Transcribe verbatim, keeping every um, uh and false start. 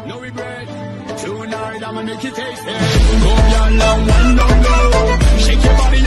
no regret. Tonight I'ma make you taste it. Go beyond long one, don't go. Shake your body